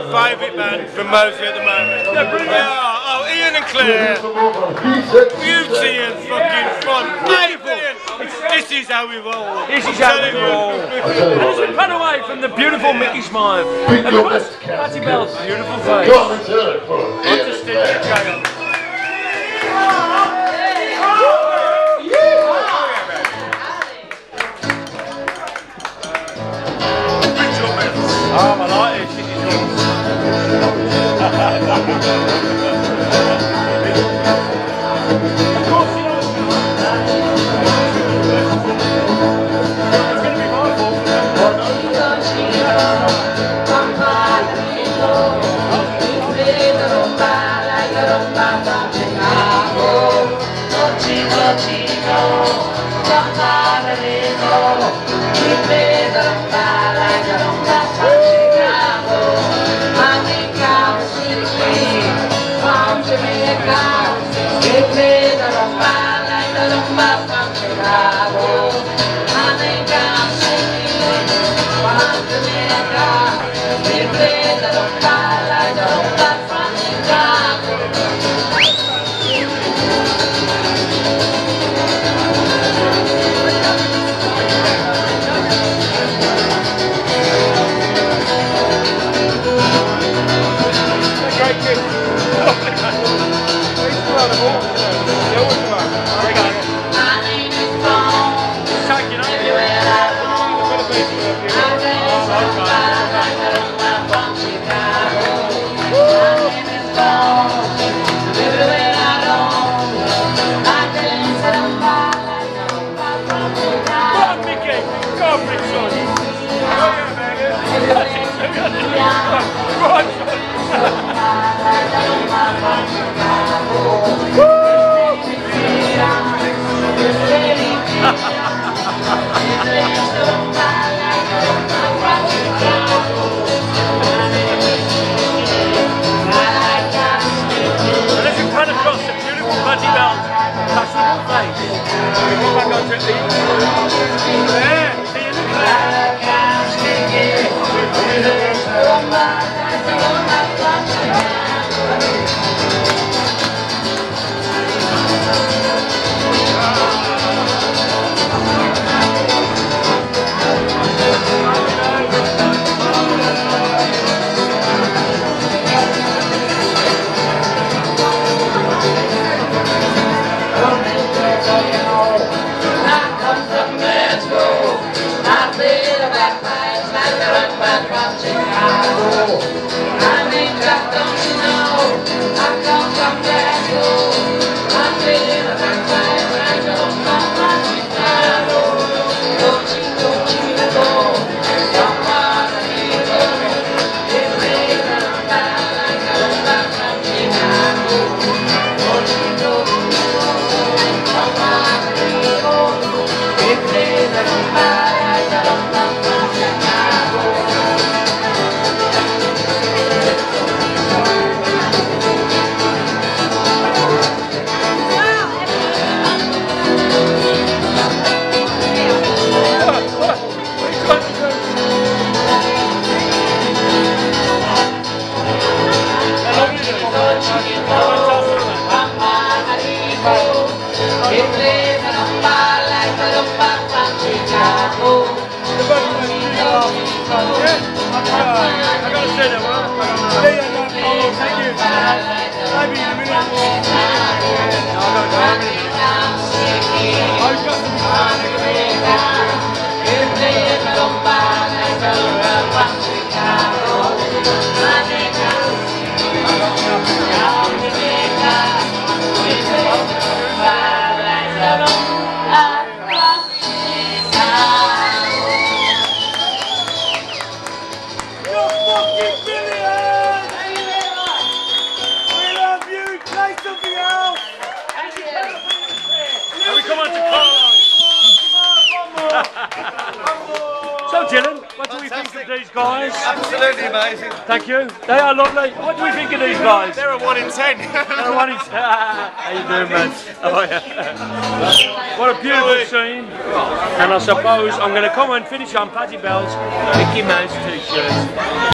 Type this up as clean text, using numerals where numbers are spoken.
favourite band from Moseley at the moment. Yeah, brilliant. Oh, Ian and Clair. Beauty and fucking fun. This is how we roll. This is how we roll. And as we run away from the beautiful Mickey Smile, across Patty Bell's beautiful face. Onto Stitch Jail. Oh, I like this. This is of course, you know it's going to be my fault. So, Dylan, what do we think of these guys? Absolutely amazing. Thank you. They are lovely. What do we think of these guys? They're a 1 in 10. They're a 1 in 10. How you doing, man? Oh, yeah. What a beautiful scene. And I suppose I'm going to come and finish on Patty Bell's Mickey Mouse t-shirt.